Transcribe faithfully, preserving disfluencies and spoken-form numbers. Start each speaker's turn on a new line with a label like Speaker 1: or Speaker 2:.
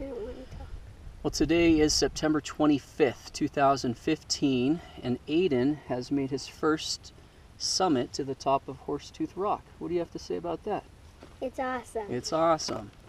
Speaker 1: don't want to talk.
Speaker 2: Well, today is September twenty-fifth, two thousand fifteen, and Aiden has made his first summit to the top of Horsetooth Rock. What do you have to say about that?
Speaker 1: It's awesome.
Speaker 2: It's awesome.